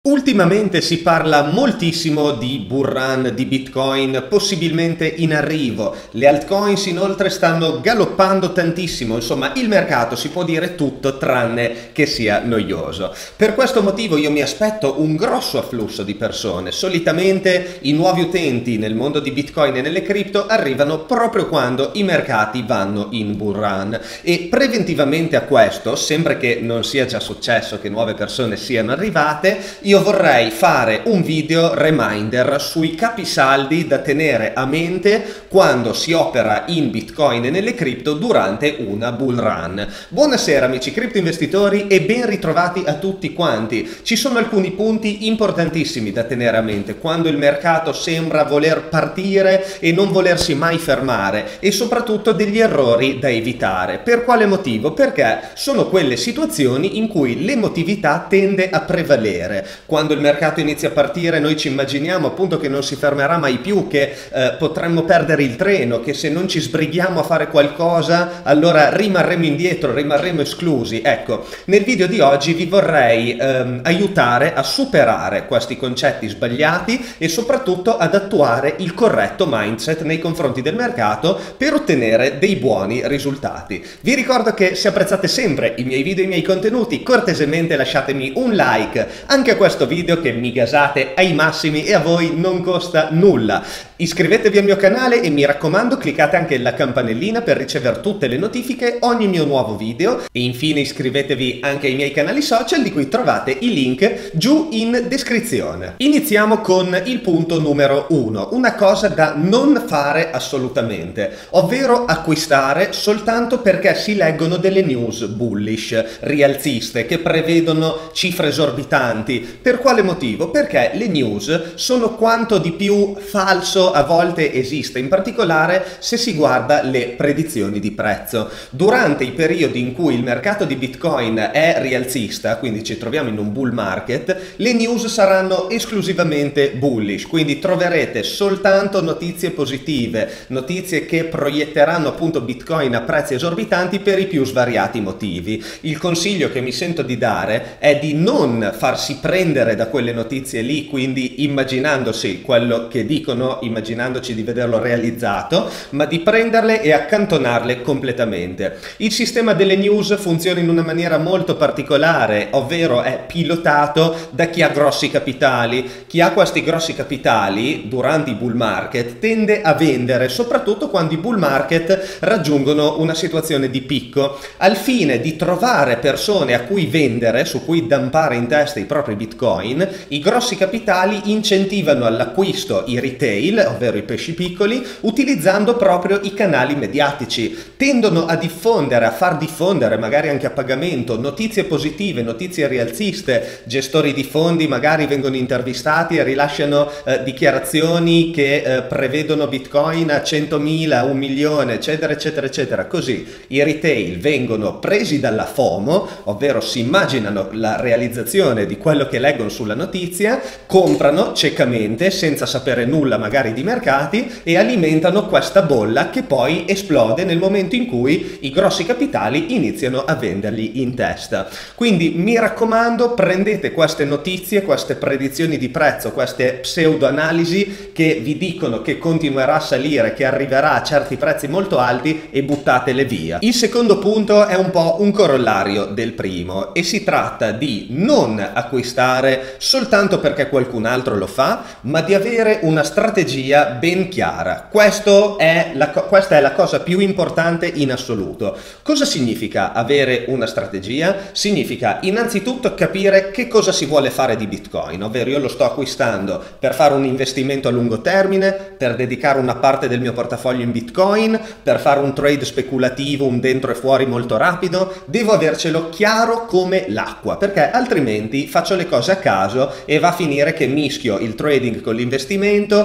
Ultimamente si parla moltissimo di bull run, di Bitcoin possibilmente in arrivo, le altcoins inoltre stanno galoppando tantissimo, insomma il mercato si può dire tutto tranne che sia noioso. Per questo motivo io mi aspetto un grosso afflusso di persone. Solitamente i nuovi utenti nel mondo di Bitcoin e nelle cripto arrivano proprio quando i mercati vanno in bull run e preventivamente a questo, sempre che non sia già successo che nuove persone siano arrivate, io vorrei fare un video reminder sui capisaldi da tenere a mente quando si opera in Bitcoin e nelle cripto durante una bull run. Buonasera amici cripto investitori e ben ritrovati a tutti quanti. Ci sono alcuni punti importantissimi da tenere a mente quando il mercato sembra voler partire e non volersi mai fermare, e soprattutto degli errori da evitare. Per quale motivo? Perché sono quelle situazioni in cui l'emotività tende a prevalere. Quando il mercato inizia a partire noi ci immaginiamo appunto che non si fermerà mai più, che potremmo perdere il treno, che se non ci sbrighiamo a fare qualcosa allora rimarremo indietro, rimarremo esclusi. Ecco, nel video di oggi vi vorrei aiutare a superare questi concetti sbagliati e soprattutto ad attuare il corretto mindset nei confronti del mercato per ottenere dei buoni risultati. Vi ricordo che se apprezzate sempre i miei video e i miei contenuti, cortesemente lasciatemi un like anche a questo video che mi gasate ai massimi e a voi non costa nulla. Iscrivetevi al mio canale e mi raccomando cliccate anche la campanellina per ricevere tutte le notifiche ogni mio nuovo video, e infine iscrivetevi anche ai miei canali social di cui trovate i link giù in descrizione. Iniziamo con il punto numero 1, una cosa da non fare assolutamente, ovvero acquistare soltanto perché si leggono delle news bullish, rialziste, che prevedono cifre esorbitanti. Per quale motivo? Perché le news sono quanto di più falso a volte esiste, in particolare se si guarda le predizioni di prezzo. Durante i periodi in cui il mercato di Bitcoin è rialzista, quindi ci troviamo in un bull market, le news saranno esclusivamente bullish, quindi troverete soltanto notizie positive, notizie che proietteranno appunto Bitcoin a prezzi esorbitanti per i più svariati motivi. Il consiglio che mi sento di dare è di non farsi prendere da quelle notizie lì, quindi immaginandosi quello che dicono, immaginandoci di vederlo realizzato, ma di prenderle e accantonarle completamente. Il sistema delle news funziona in una maniera molto particolare, ovvero è pilotato da chi ha grossi capitali. Chi ha questi grossi capitali durante i bull market tende a vendere, soprattutto quando i bull market raggiungono una situazione di picco, al fine di trovare persone a cui vendere, su cui dampare in testa i propri bitcoin. I grossi capitali incentivano all'acquisto i retail, ovvero i pesci piccoli, utilizzando proprio i canali mediatici. Tendono a diffondere, a far diffondere, magari anche a pagamento, notizie positive, notizie rialziste. Gestori di fondi magari vengono intervistati e rilasciano dichiarazioni che prevedono bitcoin a 100.000, 1 milione, eccetera eccetera eccetera. Così i retail vengono presi dalla FOMO, ovvero si immaginano la realizzazione di quello che leggono sulla notizia, comprano ciecamente senza sapere nulla magari di mercati e alimentano questa bolla che poi esplode nel momento in cui i grossi capitali iniziano a venderli in testa. Quindi mi raccomando, prendete queste notizie, queste predizioni di prezzo, queste pseudo-analisi che vi dicono che continuerà a salire, che arriverà a certi prezzi molto alti, e buttatele via. Il secondo punto è un po' un corollario del primo e si tratta di non acquistare soltanto perché qualcun altro lo fa, ma di avere una strategia ben chiara. Questa è la cosa più importante in assoluto. Cosa significa avere una strategia? Significa innanzitutto capire che cosa si vuole fare di Bitcoin, ovvero io lo sto acquistando per fare un investimento a lungo termine, per dedicare una parte del mio portafoglio in Bitcoin, per fare un trade speculativo, un dentro e fuori molto rapido. Devo avercelo chiaro come l'acqua, perché altrimenti faccio le cose a caso e va a finire che mischio il trading con l'investimento, faccio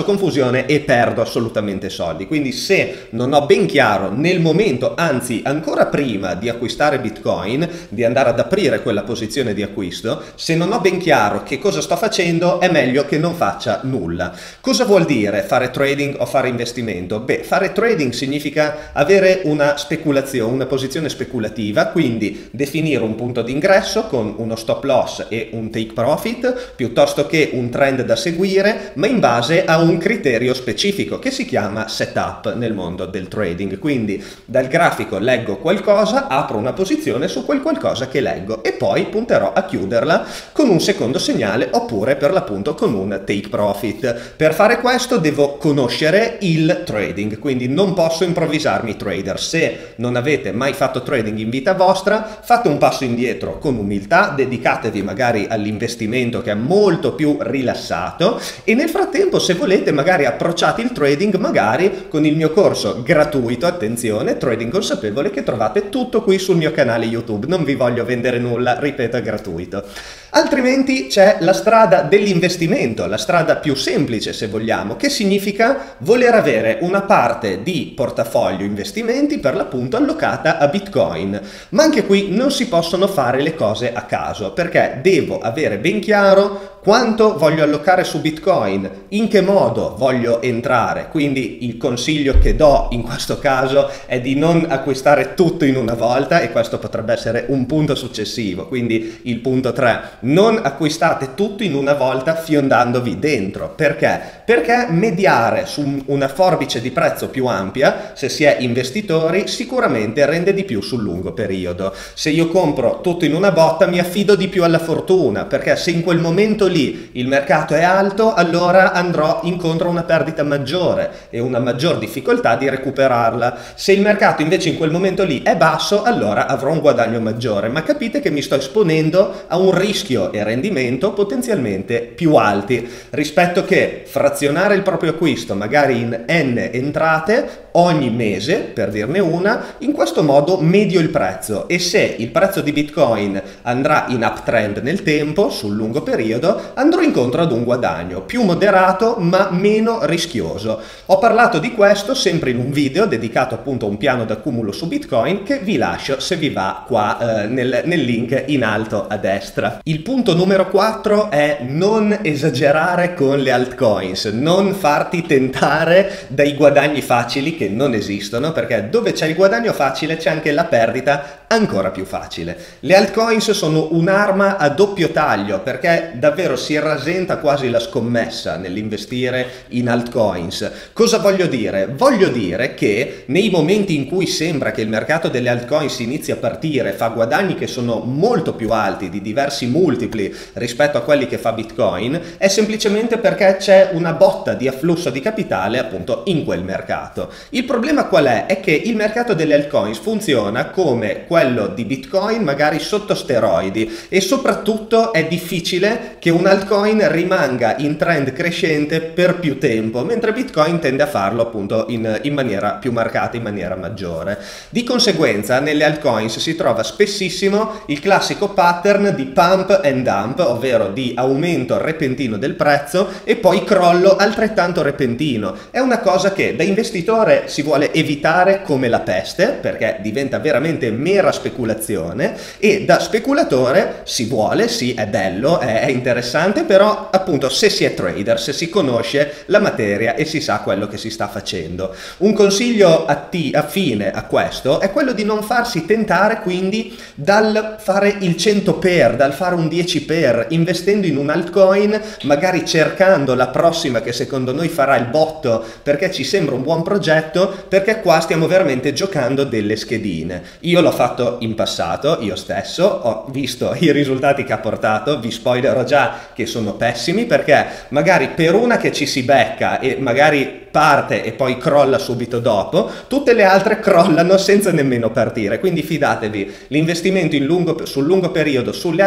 faccio confusione e perdo assolutamente soldi. Quindi se non ho ben chiaro nel momento, anzi ancora prima di acquistare Bitcoin, di andare ad aprire quella posizione di acquisto, se non ho ben chiaro che cosa sto facendo, è meglio che non faccia nulla. Cosa vuol dire fare trading o fare investimento? Beh, fare trading significa avere una speculazione, una posizione speculativa, quindi definire un punto d'ingresso con uno stop loss e un take profit, piuttosto che un trend da seguire, ma in base a un criterio specifico che si chiama setup nel mondo del trading. Quindi dal grafico leggo qualcosa, apro una posizione su quel qualcosa che leggo e poi punterò a chiuderla con un secondo segnale oppure per l'appunto con un take profit. Per fare questo devo conoscere il trading, quindi non posso improvvisarmi trader. Se non avete mai fatto trading in vita vostra, fate un passo indietro con umiltà, dedicatevi magari all'investimento che è molto più rilassato e nel frattempo, se volete, magari approcciate il trading magari con il mio corso gratuito, attenzione, Trading Consapevole, che trovate tutto qui sul mio canale YouTube. Non vi voglio vendere nulla, ripeto, è gratuito. Altrimenti c'è la strada dell'investimento, la strada più semplice se vogliamo, che significa voler avere una parte di portafoglio investimenti per l'appunto allocata a Bitcoin. Ma anche qui non si possono fare le cose a caso, perché devo avere ben chiaro quanto voglio allocare su Bitcoin, in che modo voglio entrare. Quindi il consiglio che do in questo caso è di non acquistare tutto in una volta, e questo potrebbe essere un punto successivo, quindi il punto 3. Non acquistate tutto in una volta fiondandovi dentro. Perché? Perché mediare su una forbice di prezzo più ampia, se si è investitori, sicuramente rende di più sul lungo periodo. Se io compro tutto in una botta mi affido di più alla fortuna, perché se in quel momento lì il mercato è alto, allora andrò incontro a una perdita maggiore e una maggior difficoltà di recuperarla. Se il mercato invece in quel momento lì è basso, allora avrò un guadagno maggiore. Ma capite che mi sto esponendo a un rischio e rendimento potenzialmente più alti rispetto che frazionare il proprio acquisto magari in n entrate ogni mese, per dirne una. In questo modo medio il prezzo, e se il prezzo di Bitcoin andrà in uptrend nel tempo, sul lungo periodo, andrò incontro ad un guadagno più moderato ma meno rischioso. Ho parlato di questo sempre in un video dedicato appunto a un piano d'accumulo su Bitcoin, che vi lascio se vi va qua nel link in alto a destra. Il punto numero 4 è non esagerare con le altcoins, non farti tentare dai guadagni facili che non esistono, perché dove c'è il guadagno facile c'è anche la perdita ancora più facile. Le altcoins sono un'arma a doppio taglio, perché davvero si rasenta quasi la scommessa nell'investire in altcoins. Cosa voglio dire? Voglio dire che nei momenti in cui sembra che il mercato delle altcoins inizi a partire, fa guadagni che sono molto più alti, di diversi multipli rispetto a quelli che fa Bitcoin, è semplicemente perché c'è una botta di afflusso di capitale appunto in quel mercato. Il problema qual è? È che il mercato delle altcoins funziona come quello di Bitcoin, magari sotto steroidi, e soprattutto è difficile che un altcoin rimanga in trend crescente per più tempo, mentre Bitcoin tende a farlo appunto in maniera più marcata, in maniera maggiore. Di conseguenza nelle altcoins si trova spessissimo il classico pattern di pump and dump, ovvero di aumento repentino del prezzo e poi crollo altrettanto repentino. È una cosa che da investitore si vuole evitare come la peste, perché diventa veramente mera speculazione, e da speculatore si vuole, sì, è bello, è interessante, però appunto se si è trader, se si conosce la materia e si sa quello che si sta facendo. Un consiglio affine a questo è quello di non farsi tentare quindi dal fare il 100 per, dal fare un 10 per, investendo in un altcoin, magari cercando la prossima che secondo noi farà il botto perché ci sembra un buon progetto, perché qua stiamo veramente giocando delle schedine. Io l'ho fatto in passato, io stesso, ho visto i risultati che ha portato, vi spoilerò già che sono pessimi, perché magari per una che ci si becca e magari parte e poi crolla subito dopo, tutte le altre crollano senza nemmeno partire. Quindi fidatevi, l'investimento sul lungo periodo sulle altcoins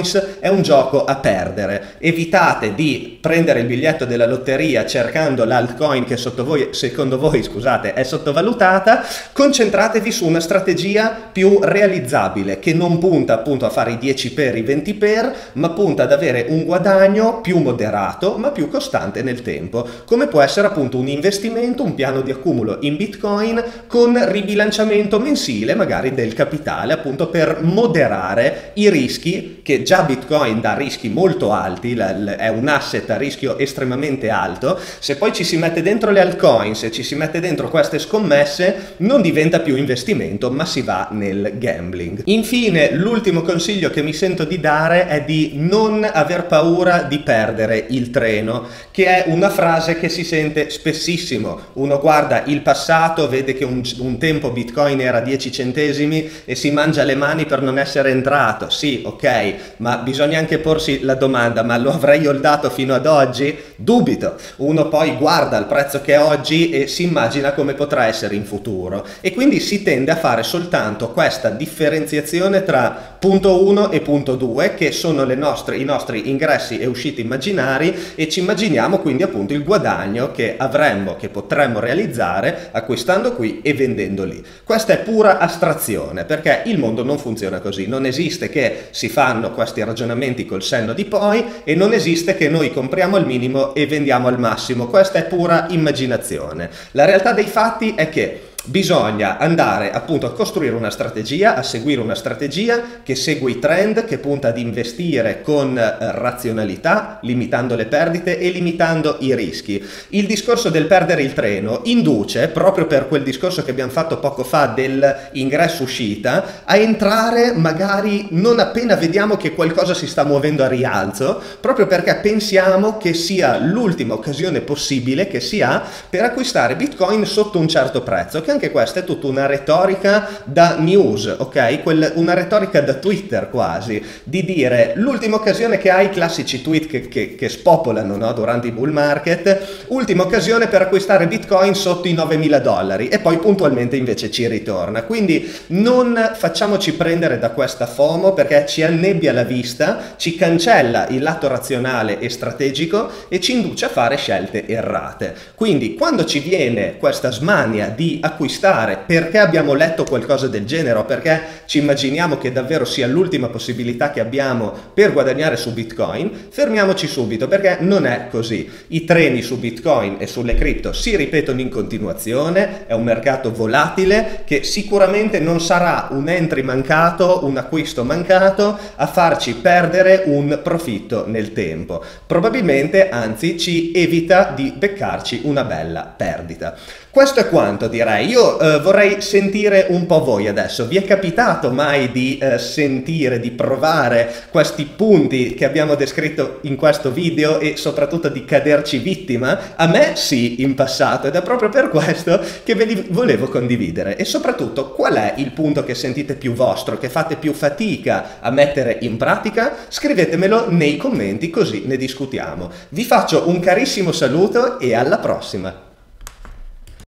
altcoins è un gioco a perdere. Evitate di prendere il biglietto della lotteria cercando l'altcoin che secondo voi, scusate, è sottovalutata. Concentratevi su una strategia più realizzabile, che non punta appunto a fare i 10 per, i 20 per, ma punta ad avere un guadagno più moderato ma più costante nel tempo, come può essere appunto un investimento, un piano di accumulo in Bitcoin con ribilanciamento mensile magari del capitale, appunto per moderare i rischi, che già Bitcoin dà rischi molto alti, è un asset a rischio estremamente alto. Se poi ci si mette dentro le altcoins e ci si mette dentro queste scommesse, non diventa più investimento ma si va nel gambling. Infine, l'ultimo consiglio che mi sento di dare è di non aver paura di perdere il treno, che è una frase che si sente spessissimo. Uno guarda il passato, vede che un tempo Bitcoin era 10 centesimi e si mangia le mani per non essere entrato. Sì, ok, ma bisogna anche porsi la domanda: ma lo avrei holdato fino ad oggi? Dubito. Uno poi guarda il prezzo che è oggi e si immagina come potrà essere in futuro, e quindi si tende a fare soltanto questa differenziazione tra punto 1 e punto 2, che sono i nostri ingressi e uscite immaginari, e ci immaginiamo quindi appunto il guadagno che potremmo realizzare acquistando qui e vendendo lì. Questa è pura astrazione, perché il mondo non funziona così. Non esiste che si fanno questi ragionamenti col senno di poi, e non esiste che noi compriamo al minimo e vendiamo al massimo. Questa è pura immaginazione. La realtà dei fatti è che bisogna andare appunto a costruire una strategia, a seguire una strategia che segue i trend, che punta ad investire con razionalità, limitando le perdite e limitando i rischi. Il discorso del perdere il treno induce, proprio per quel discorso che abbiamo fatto poco fa dell'ingresso-uscita, a entrare magari non appena vediamo che qualcosa si sta muovendo a rialzo, proprio perché pensiamo che sia l'ultima occasione possibile che si ha per acquistare Bitcoin sotto un certo prezzo, che anche questa è tutta una retorica da news, ok? Una retorica da Twitter quasi, di dire l'ultima occasione che hai, i classici tweet che spopolano, no? Durante i bull market, ultima occasione per acquistare Bitcoin sotto i $9.000, e poi puntualmente invece ci ritorna. Quindi non facciamoci prendere da questa FOMO, perché ci annebbia la vista, ci cancella il lato razionale e strategico e ci induce a fare scelte errate. Quindi quando ci viene questa smania di acquistare perché abbiamo letto qualcosa del genere, o perché ci immaginiamo che davvero sia l'ultima possibilità che abbiamo per guadagnare su Bitcoin, fermiamoci subito, perché non è così. I treni su Bitcoin e sulle cripto si ripetono in continuazione, è un mercato volatile che sicuramente non sarà un entry mancato, un acquisto mancato a farci perdere un profitto nel tempo. Probabilmente, anzi, ci evita di beccarci una bella perdita. Questo è quanto, direi. Io vorrei sentire un po' voi adesso. Vi è capitato mai di sentire, di provare questi punti che abbiamo descritto in questo video e soprattutto di caderci vittima? A me sì, in passato, ed è proprio per questo che ve li volevo condividere. E soprattutto, qual è il punto che sentite più vostro, che fate più fatica a mettere in pratica? Scrivetemelo nei commenti, così ne discutiamo. Vi faccio un carissimo saluto e alla prossima!